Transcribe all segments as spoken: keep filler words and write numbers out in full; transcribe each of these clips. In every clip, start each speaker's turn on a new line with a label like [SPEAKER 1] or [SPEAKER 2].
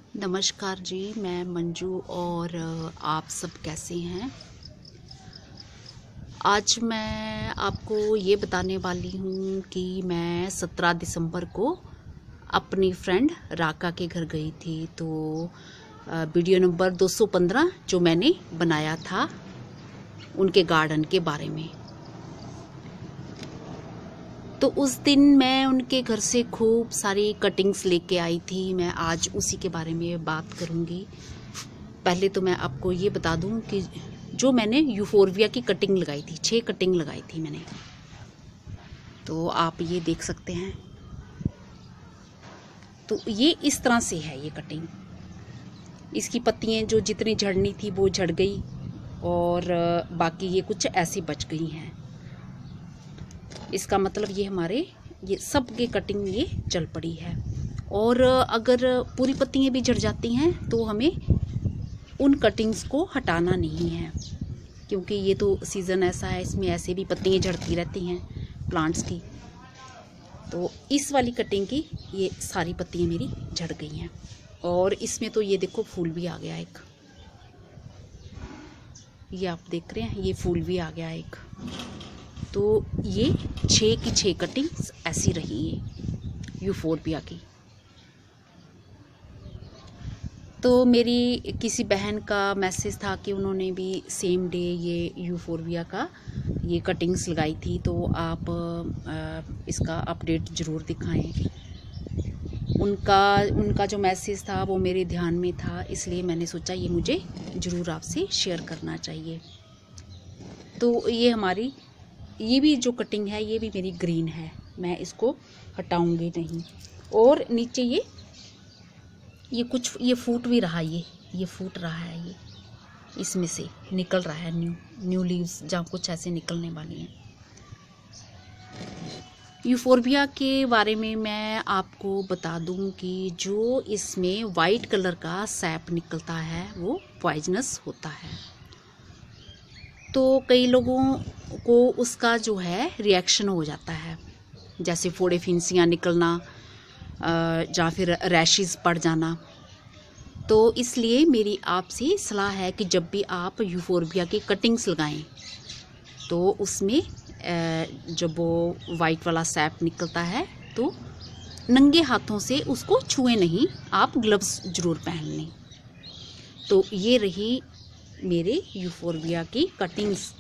[SPEAKER 1] नमस्कार जी, मैं मंजू और आप सब कैसे हैं। आज मैं आपको ये बताने वाली हूँ कि मैं सत्रह दिसंबर को अपनी फ्रेंड राका के घर गई थी। तो वीडियो नंबर दो सौ पंद्रह जो मैंने बनाया था उनके गार्डन के बारे में। तो उस दिन मैं उनके घर से खूब सारी कटिंग्स लेके आई थी। मैं आज उसी के बारे में बात करूंगी। पहले तो मैं आपको ये बता दूं कि जो मैंने यूफोरबिया की कटिंग लगाई थी, छः कटिंग लगाई थी मैंने, तो आप ये देख सकते हैं। तो ये इस तरह से है ये कटिंग। इसकी पत्तियाँ जो जितनी झड़नी थी वो झड़ गई और बाकी ये कुछ ऐसी बच गई हैं। इसका मतलब ये हमारे ये सब के कटिंग ये चल पड़ी है। और अगर पूरी पत्तियाँ भी झड़ जाती हैं तो हमें उन कटिंग्स को हटाना नहीं है, क्योंकि ये तो सीज़न ऐसा है, इसमें ऐसे भी पत्तियाँ झड़ती रहती हैं प्लांट्स की। तो इस वाली कटिंग की ये सारी पत्तियाँ मेरी झड़ गई हैं। और इसमें तो ये देखो फूल भी आ गया एक, ये आप देख रहे हैं, ये फूल भी आ गया एक। तो ये छः की छः कटिंग्स ऐसी रही है यूफोरबिया की। तो मेरी किसी बहन का मैसेज था कि उन्होंने भी सेम डे ये यूफोरबिया का ये कटिंग्स लगाई थी, तो आप इसका अपडेट ज़रूर दिखाएं। उनका उनका जो मैसेज था वो मेरे ध्यान में था, इसलिए मैंने सोचा ये मुझे ज़रूर आपसे शेयर करना चाहिए। तो ये हमारी ये भी जो कटिंग है ये भी मेरी ग्रीन है, मैं इसको हटाऊंगी नहीं। और नीचे ये ये कुछ ये फूट भी रहा, ये ये फूट रहा है, ये इसमें से निकल रहा है न्यू न्यू लीव्स, जहाँ कुछ ऐसे निकलने वाली हैं। यूफोरबिया के बारे में मैं आपको बता दूं कि जो इसमें वाइट कलर का सैप निकलता है वो पॉइजनस होता है। तो कई लोगों को उसका जो है रिएक्शन हो जाता है, जैसे फोड़े फिंसियाँ निकलना या फिर रैशेस पड़ जाना। तो इसलिए मेरी आपसे सलाह है कि जब भी आप यूफोरबिया की कटिंग्स लगाएं तो उसमें जब वो वाइट वाला सैप निकलता है तो नंगे हाथों से उसको छुए नहीं, आप ग्लव्स ज़रूर पहन लें। तो ये रही मेरे यूफोरबिया की कटिंग्स।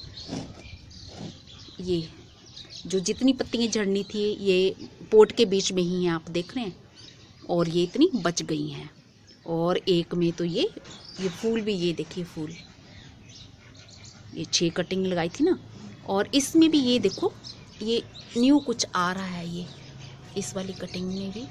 [SPEAKER 1] ये जो जितनी पत्तियाँ झड़नी थी ये पोट के बीच में ही हैं, आप देख रहे हैं, और ये इतनी बच गई हैं। और एक में तो ये ये फूल भी, ये देखिए फूल, ये छः कटिंग लगाई थी ना, और इसमें भी ये देखो ये न्यू कुछ आ रहा है। ये इस वाली कटिंग में भी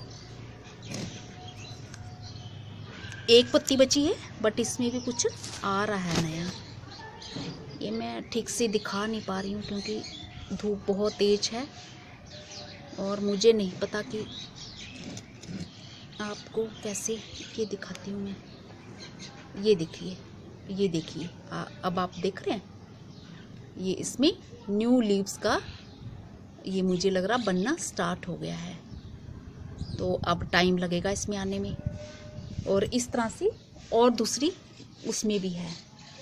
[SPEAKER 1] एक पत्ती बची है, बट इसमें भी कुछ आ रहा है नया। ये मैं ठीक से दिखा नहीं पा रही हूँ क्योंकि धूप बहुत तेज है और मुझे नहीं पता कि आपको कैसे ये दिखाती हूँ मैं। ये देखिए, ये देखिए, अब आप देख रहे हैं, ये इसमें न्यू लीव्स का ये मुझे लग रहा बनना स्टार्ट हो गया है। तो अब टाइम लगेगा इसमें आने में। और इस तरह से और दूसरी उसमें भी है,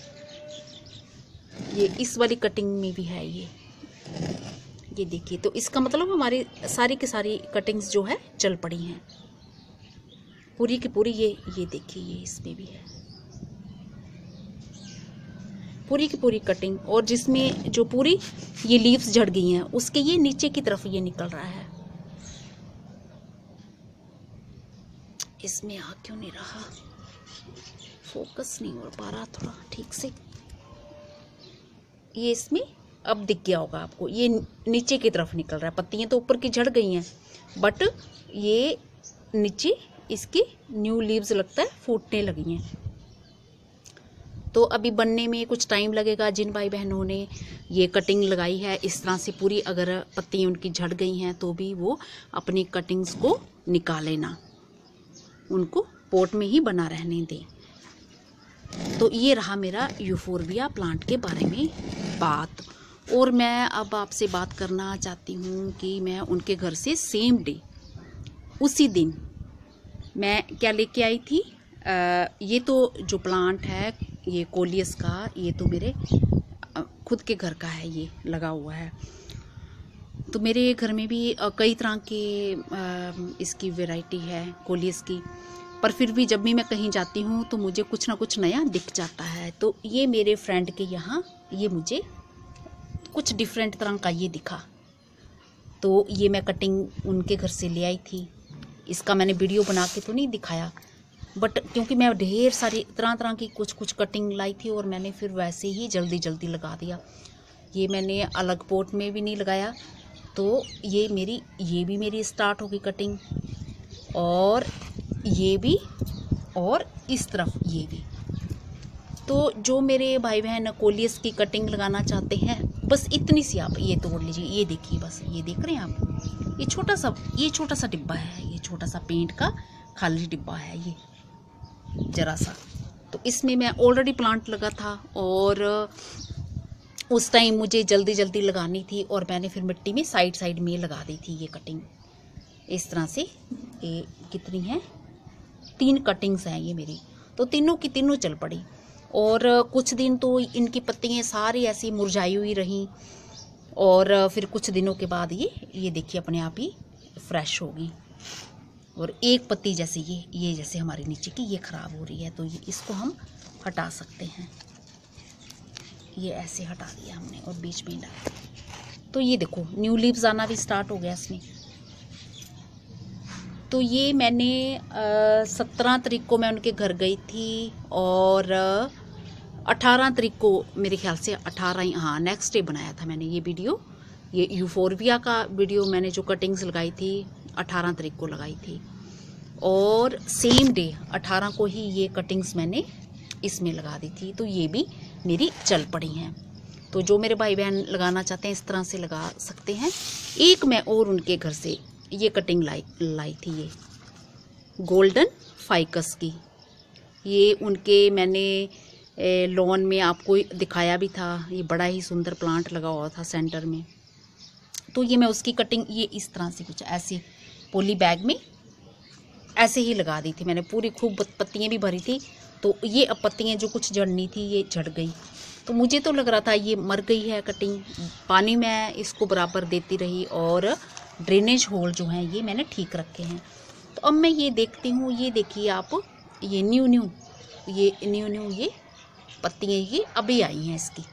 [SPEAKER 1] ये इस वाली कटिंग में भी है, ये ये देखिए। तो इसका मतलब हमारी सारी की सारी कटिंग्स जो है चल पड़ी हैं पूरी की पूरी। ये ये देखिए, ये इसमें भी है पूरी की पूरी कटिंग। और जिसमें जो पूरी ये लीव्स झड़ गई हैं उसके ये नीचे की तरफ ये निकल रहा है। इसमें आ क्यों नहीं रहा, फोकस नहीं हो पा रहा थोड़ा ठीक से। ये इसमें अब दिख गया होगा आपको, ये नीचे की तरफ निकल रहा है। पत्तियां तो ऊपर की झड़ गई हैं, बट ये नीचे इसकी न्यू लीव्स लगता है फूटने लगी हैं। तो अभी बनने में कुछ टाइम लगेगा। जिन भाई बहनों ने ये कटिंग लगाई है इस तरह से पूरी, अगर पत्तियां उनकी झड़ गई हैं तो भी वो अपनी कटिंग्स को निकाल लेना, उनको पोट में ही बना रहने दें। तो ये रहा मेरा यूफोरबिया प्लांट के बारे में बात। और मैं अब आपसे बात करना चाहती हूँ कि मैं उनके घर से सेम डे उसी दिन मैं क्या लेके आई थी, आ, ये तो जो प्लांट है ये कोलियस का, ये तो मेरे खुद के घर का है, ये लगा हुआ है। तो मेरे घर में भी कई तरह के इसकी वैरायटी है कोलियस की, पर फिर भी जब भी मैं कहीं जाती हूँ तो मुझे कुछ ना कुछ नया दिख जाता है। तो ये मेरे फ्रेंड के यहाँ ये मुझे कुछ डिफरेंट तरह का ये दिखा, तो ये मैं कटिंग उनके घर से ले आई थी। इसका मैंने वीडियो बना के तो नहीं दिखाया, बट क्योंकि मैं ढेर सारी तरह तरह की कुछ कुछ कटिंग लाई थी और मैंने फिर वैसे ही जल्दी जल्दी लगा दिया। ये मैंने अलग पोट में भी नहीं लगाया, तो ये मेरी ये भी मेरी स्टार्ट होगी कटिंग, और ये भी, और इस तरफ ये भी। तो जो मेरे भाई बहन कोलियस की कटिंग लगाना चाहते हैं, बस इतनी सी आप ये तोड़ लीजिए। ये देखिए, बस ये देख रहे हैं आप, ये छोटा सा ये छोटा सा डिब्बा है, ये छोटा सा पेंट का खाली डिब्बा है ये जरा सा। तो इसमें मैं ऑलरेडी प्लांट लगा था और उस टाइम मुझे जल्दी जल्दी लगानी थी, और मैंने फिर मिट्टी में साइड साइड में लगा दी थी ये कटिंग इस तरह से। ये कितनी है, तीन कटिंग्स हैं ये मेरी, तो तीनों की तीनों चल पड़ी। और कुछ दिन तो इनकी पत्तियाँ सारी ऐसी मुरझाई हुई रहीं, और फिर कुछ दिनों के बाद ये ये देखिए अपने आप ही फ्रेश होगी। और एक पत्ती जैसे ये ये जैसे हमारी नीचे की ये ख़राब हो रही है, तो ये इसको हम हटा सकते हैं। ये ऐसे हटा दिया हमने और बीच में डाल, तो ये देखो न्यू लीव्स आना भी स्टार्ट हो गया इसमें। तो ये मैंने सत्रह तारीख को मैं उनके घर गई थी, और अठारह तारीख को मेरे ख्याल से अठारह हाँ नेक्स्ट डे बनाया था मैंने ये वीडियो। ये यूफोरबिया का वीडियो मैंने जो कटिंग्स लगाई थी अठारह तारीख को लगाई थी, और सेम डे अठारह को ही ये कटिंग्स मैंने इसमें लगा दी थी। तो ये भी मेरी चल पड़ी हैं। तो जो मेरे भाई बहन लगाना चाहते हैं इस तरह से लगा सकते हैं। एक मैं और उनके घर से ये कटिंग लाई लाई थी, ये गोल्डन फाइकस की। ये उनके मैंने लॉन में आपको दिखाया भी था, ये बड़ा ही सुंदर प्लांट लगा हुआ था सेंटर में। तो ये मैं उसकी कटिंग ये इस तरह से कुछ ऐसे पोली बैग में ऐसे ही लगा दी थी मैंने, पूरी खूब पत्तियाँ भी भरी थी। तो ये अब पत्तियाँ जो कुछ झड़नी थी ये झड़ गई, तो मुझे तो लग रहा था ये मर गई है कटिंग। पानी मैं इसको बराबर देती रही, और ड्रेनेज होल जो हैं ये मैंने ठीक रखे हैं। तो अब मैं ये देखती हूँ, ये देखिए आप, ये न्यू न्यू ये न्यू न्यू ये पत्तियाँ ये अभी आई हैं इसकी।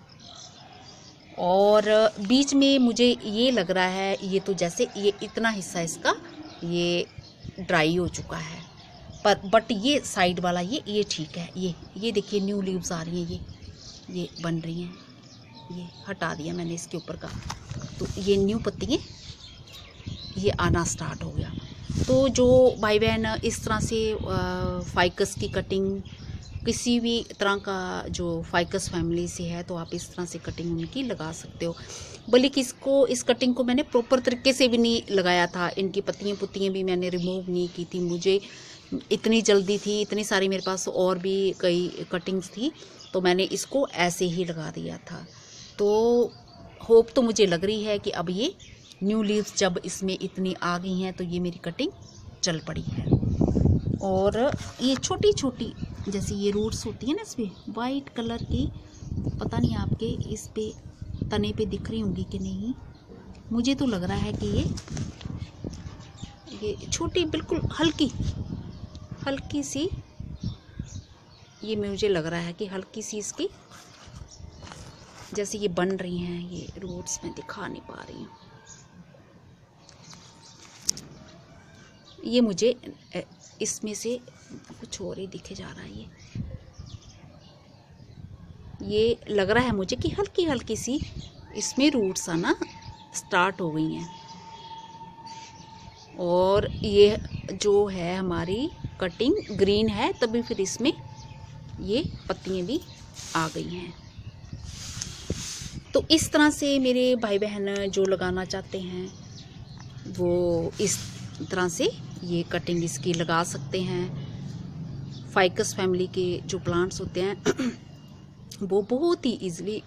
[SPEAKER 1] और बीच में मुझे ये लग रहा है ये तो जैसे ये इतना हिस्सा इसका ये ड्राई हो चुका है, पर बट ये साइड वाला ये ये ठीक है। ये ये देखिए न्यू लीव्स आ रही हैं, ये ये बन रही हैं। ये हटा दिया मैंने इसके ऊपर का, तो ये न्यू पत्तियाँ ये आना स्टार्ट हो गया। तो जो भाई बहन इस तरह से फाइकस की कटिंग किसी भी तरह का जो फाइकस फैमिली से है, तो आप इस तरह से कटिंग उनकी लगा सकते हो। बल्कि इसको इस कटिंग को मैंने प्रॉपर तरीके से भी नहीं लगाया था, इनकी पत्तियाँ पुत्तियाँ भी मैंने रिमूव नहीं की थी। मुझे इतनी जल्दी थी, इतनी सारी मेरे पास और भी कई कटिंग्स थी, तो मैंने इसको ऐसे ही लगा दिया था। तो होप तो मुझे लग रही है कि अब ये न्यू लीव्स जब इसमें इतनी आ गई हैं तो ये मेरी कटिंग चल पड़ी है। और ये छोटी छोटी जैसे ये रूट्स होती है ना इसमें वाइट कलर की, पता नहीं आपके इस पे तने पे दिख रही होंगी कि नहीं, मुझे तो लग रहा है कि ये ये छोटी बिल्कुल हल्की हल्की सी, ये मुझे लग रहा है कि हल्की सी इसकी जैसे ये बन रही हैं ये रूट्स, में दिखा नहीं पा रही हूँ। ये मुझे इसमें से कुछ और ही दिखे जा रहा है, ये ये लग रहा है मुझे कि हल्की हल्की सी इसमें रूट्स आना स्टार्ट हो गई हैं। और ये जो है हमारी कटिंग ग्रीन है, तभी फिर इसमें ये पत्तियां भी आ गई हैं। तो इस तरह से मेरे भाई बहन जो लगाना चाहते हैं वो इस तरह से ये कटिंग इसकी लगा सकते हैं। फाइकस फैमिली के जो प्लांट्स होते हैं वो बहुत ही इजीली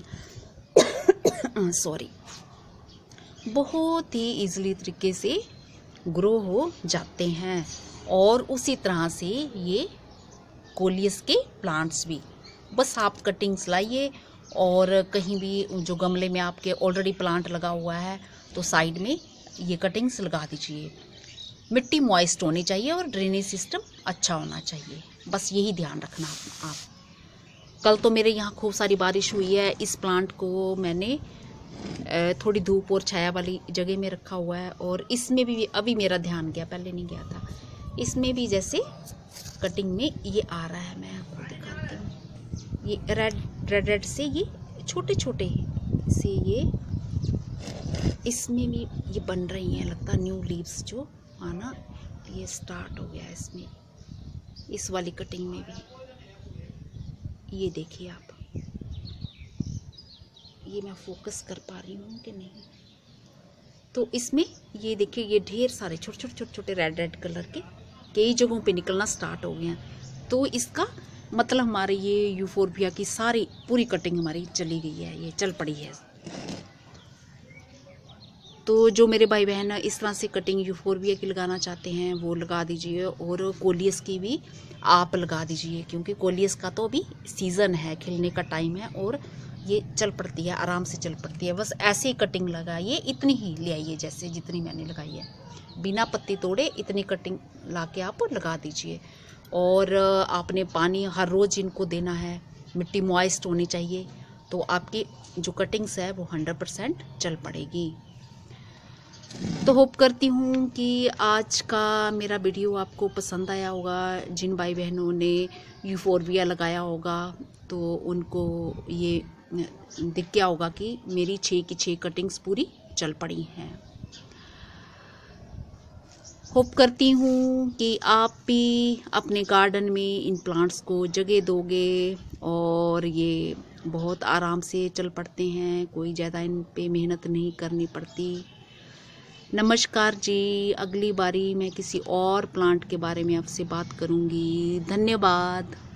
[SPEAKER 1] सॉरी बहुत ही इजीली तरीके से ग्रो हो जाते हैं। और उसी तरह से ये कोलियस के प्लांट्स भी। बस आप कटिंग्स लाइए और कहीं भी जो गमले में आपके ऑलरेडी प्लांट लगा हुआ है तो साइड में ये कटिंग्स लगा दीजिए। मिट्टी मॉइस्ट होनी चाहिए और ड्रेनेज सिस्टम अच्छा होना चाहिए, बस यही ध्यान रखना आप। कल तो मेरे यहाँ खूब सारी बारिश हुई है। इस प्लांट को मैंने थोड़ी धूप और छाया वाली जगह में रखा हुआ है और इसमें भी अभी मेरा ध्यान गया, पहले नहीं गया था। इसमें भी जैसे कटिंग में ये आ रहा है, मैं आपको दिखाती हूँ। ये रेड रेड रेड से ये छोटे छोटे से ये इसमें भी ये बन रही हैं, लगता है न्यू लीव्स जो आना ये स्टार्ट हो गया है इसमें, इस वाली कटिंग में भी। ये देखिए आप, ये मैं फोकस कर पा रही हूँ कि नहीं। तो इसमें ये देखिए ये ढेर सारे छोटे छोटे छोटे छोटे रेड रेड कलर के कई जगहों पे निकलना स्टार्ट हो गए हैं। तो इसका मतलब हमारे ये यूफोरबिया की सारी पूरी कटिंग हमारी चली गई है, ये चल पड़ी है। तो जो मेरे भाई बहन इस तरह से कटिंग यूफोरबिया की लगाना चाहते हैं वो लगा दीजिए, और कोलियस की भी आप लगा दीजिए, क्योंकि कोलियस का तो अभी सीज़न है, खिलने का टाइम है और ये चल पड़ती है, आराम से चल पड़ती है। बस ऐसे ही कटिंग लगाइए, इतनी ही ले आइए जैसे जितनी मैंने लगाई है, बिना पत्ती तोड़े इतनी कटिंग ला के आप लगा दीजिए। और आपने पानी हर रोज़ इनको देना है, मिट्टी मॉइस्ट होनी चाहिए, तो आपकी जो कटिंग्स है वो हंड्रेड परसेंट चल पड़ेगी। तो होप करती हूँ कि आज का मेरा वीडियो आपको पसंद आया होगा। जिन भाई बहनों ने यूफोरबिया लगाया होगा तो उनको ये दिख गया होगा कि मेरी छः की छः कटिंग्स पूरी चल पड़ी हैं। होप करती हूँ कि आप भी अपने गार्डन में इन प्लांट्स को जगह दोगे और ये बहुत आराम से चल पड़ते हैं, कोई ज़्यादा इन पे मेहनत नहीं करनी पड़ती। नमस्कार जी, अगली बारी मैं किसी और प्लांट के बारे में आपसे बात करूँगी। धन्यवाद।